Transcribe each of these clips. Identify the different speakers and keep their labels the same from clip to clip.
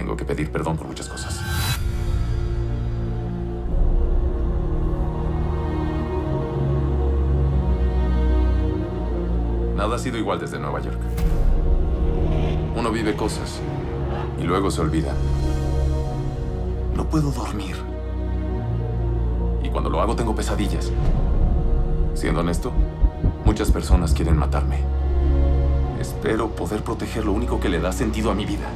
Speaker 1: tengo que pedir perdón por muchas cosas. Nada ha sido igual desde Nueva York. Uno vive cosas y luego se olvida. No puedo dormir. Y cuando lo hago tengo pesadillas. Siendo honesto, muchas personas quieren matarme. Espero poder proteger lo único que le da sentido a mi vida.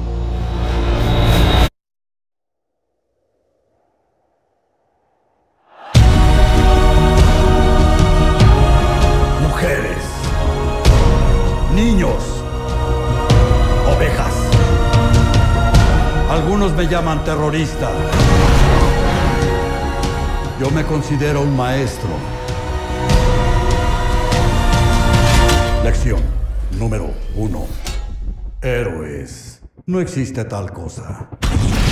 Speaker 2: Mujeres, niños, ovejas. Algunos me llaman terrorista. Yo me considero un maestro. Lección número 1. Héroes. No existe tal cosa.